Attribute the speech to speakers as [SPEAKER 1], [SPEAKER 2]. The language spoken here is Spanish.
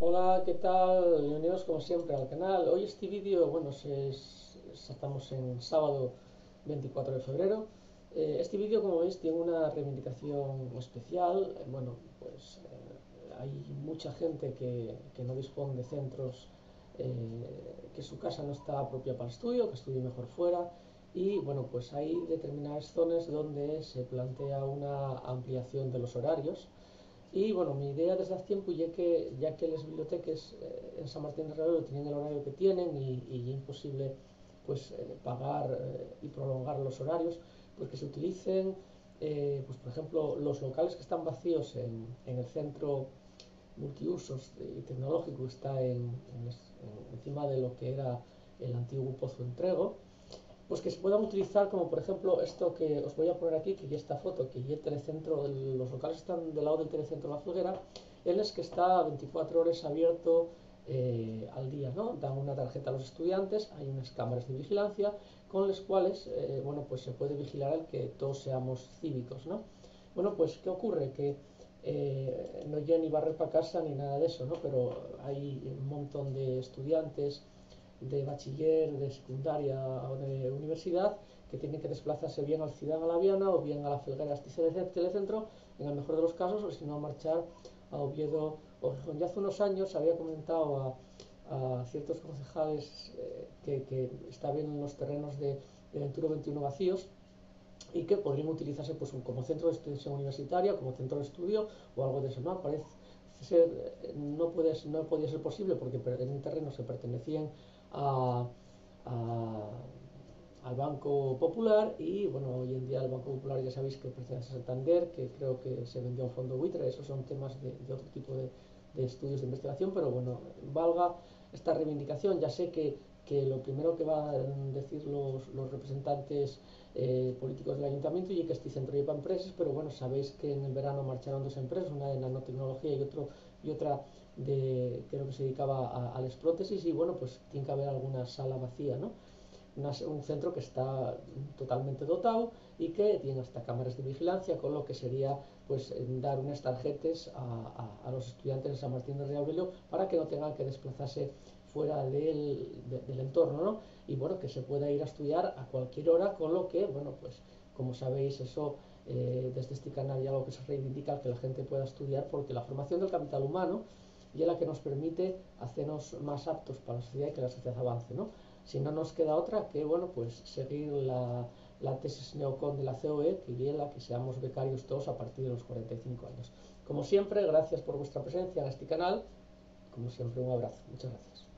[SPEAKER 1] Hola, ¿qué tal? Bienvenidos como siempre al canal. Hoy este vídeo, bueno, estamos en sábado 24 de febrero. Este vídeo, como veis, tiene una reivindicación especial. Bueno, pues hay mucha gente que no dispone de centros, que su casa no está propia para el estudio, que estudie mejor fuera. Y bueno, pues hay determinadas zonas donde se plantea una ampliación de los horarios. Y bueno, mi idea desde hace tiempo, ya que las bibliotecas en San Martín de Rebelo tienen el horario que tienen y es imposible pues pagar y prolongar los horarios, pues que se utilicen, pues por ejemplo, los locales que están vacíos en el centro multiusos y tecnológico que está encima de lo que era el antiguo Pozo Entrego, pues que se puedan utilizar como por ejemplo esto que os voy a poner aquí, que ya esta foto, que ya el telecentro, los locales están del lado del telecentro La Felguera, él es que está 24 horas abierto al día, ¿no? Dan una tarjeta a los estudiantes, hay unas cámaras de vigilancia con las cuales, bueno, pues se puede vigilar el que todos seamos cívicos, ¿no? Bueno, pues ¿qué ocurre? Que no llega ni barrer para casa ni nada de eso, ¿no? Pero hay un montón de estudiantes de bachiller, de secundaria o de universidad que tienen que desplazarse bien al Ciudad Alaviana o bien a la Felguera Telecentro, en el mejor de los casos, o si no marchar a Oviedo o Gijón. Ya hace unos años había comentado a ciertos concejales que está bien en los terrenos de Venturo 21 vacíos y que podrían utilizarse pues, como centro de extensión universitaria, como centro de estudio o algo de eso. No, parece ser, no podía ser posible porque en un terreno se pertenecían a, a, al Banco Popular y bueno, hoy en día el Banco Popular ya sabéis que pertenece a Santander, que creo que se vendió a un fondo buitre. Esos son temas de otro tipo de estudios de investigación, pero bueno, valga esta reivindicación. Ya sé que lo primero que van a decir los representantes políticos del ayuntamiento y que este centro lleva empresas, pero bueno, sabéis que en el verano marcharon dos empresas, una de nanotecnología y otra de, creo que se dedicaba a las prótesis y bueno, pues tiene que haber alguna sala vacía, ¿no? Un centro que está totalmente dotado y que tiene hasta cámaras de vigilancia, con lo que sería pues dar unas tarjetas a los estudiantes de San Martín de Riabrelo para que no tengan que desplazarse fuera del entorno, ¿no? Y bueno, que se pueda ir a estudiar a cualquier hora, con lo que, bueno, pues como sabéis, eso desde este canal ya lo que se reivindica que la gente pueda estudiar, porque la formación del capital humano y es la que nos permite hacernos más aptos para la sociedad y que la sociedad avance, ¿no? Si no nos queda otra que, bueno, pues seguir la tesis neocon de la COE, que es la que seamos becarios todos a partir de los 45 años. Como siempre, gracias por vuestra presencia en este canal. Como siempre, un abrazo. Muchas gracias.